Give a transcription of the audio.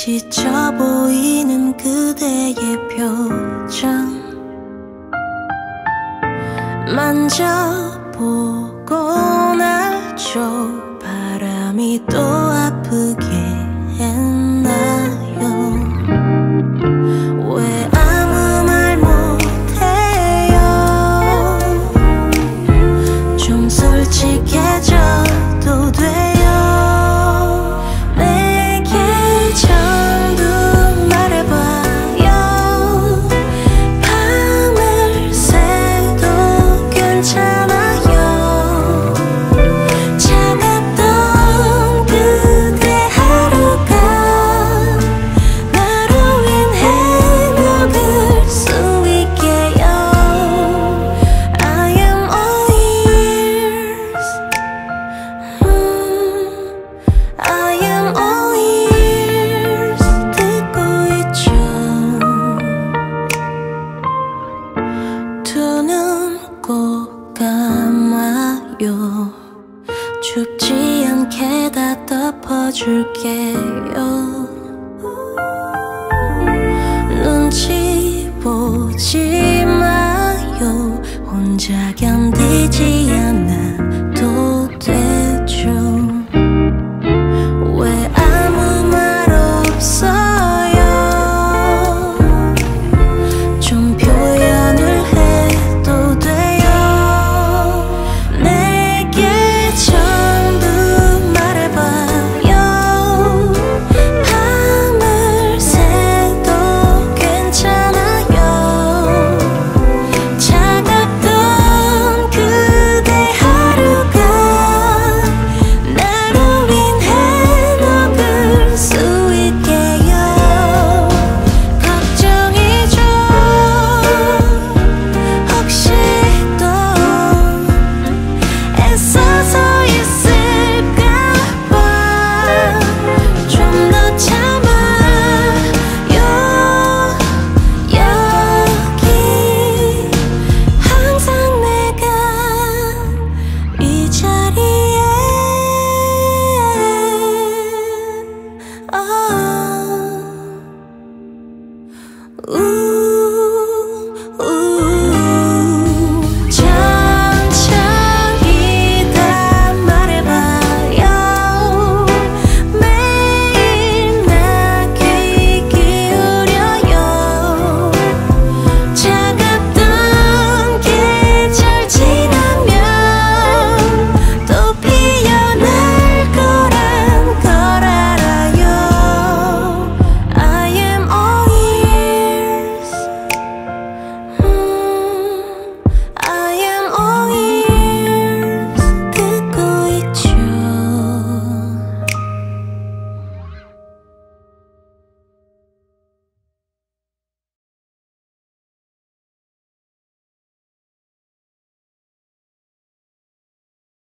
지쳐 보이는 그대의 표정 만져보고 나죠. 바람이 또 아프게 했나요? 왜 아무 말 못해요? 좀 솔직해져도 돼요. 내게 전부 말해봐요. 밤을 새도 괜찮아요. 차갑던 그대 하루가 나로 인해 녹을 수 있게요. I am all ears. I am all ears. 듣고 있죠. 두 눈 꼭 감아요. 춥지 않게 다 덮어줄게요. 눈치 보지 마요. 혼자 견디지